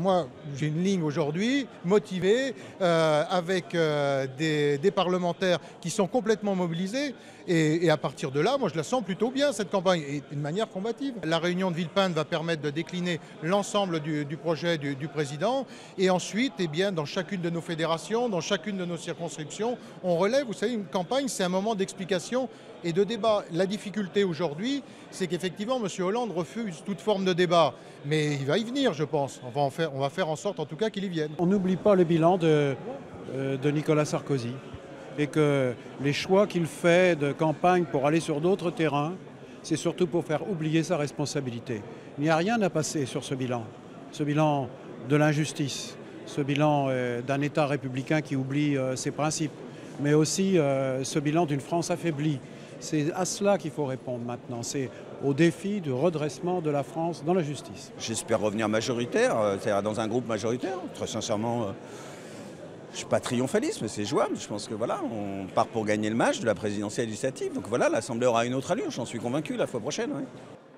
Moi, j'ai une ligne aujourd'hui motivée avec des parlementaires qui sont complètement mobilisés. Et à partir de là, moi, je la sens plutôt bien, cette campagne, et d'une manière combative. La réunion de Villepinte va permettre de décliner l'ensemble du projet du président. Et ensuite, eh bien, dans chacune de nos fédérations, dans chacune de nos circonscriptions, on relève. Vous savez, une campagne, c'est un moment d'explication et de débat. La difficulté aujourd'hui, c'est qu'effectivement, M. Hollande refuse toute forme de débat. Mais il va y venir, je pense. On va faire en sorte, en tout cas, qu'il y vienne. On n'oublie pas le bilan de Nicolas Sarkozy et que les choix qu'il fait de campagne pour aller sur d'autres terrains, c'est surtout pour faire oublier sa responsabilité. Il n'y a rien à passer sur ce bilan de l'injustice, ce bilan d'un État républicain qui oublie ses principes, mais aussi ce bilan d'une France affaiblie. C'est à cela qu'il faut répondre maintenant, c'est au défi du redressement de la France dans la justice. J'espère revenir majoritaire, c'est-à-dire dans un groupe majoritaire. Très sincèrement, je ne suis pas triomphaliste, mais c'est jouable. Je pense que voilà, on part pour gagner le match de la présidentielle législative. Donc voilà, l'Assemblée aura une autre allure, j'en suis convaincu la fois prochaine. Oui.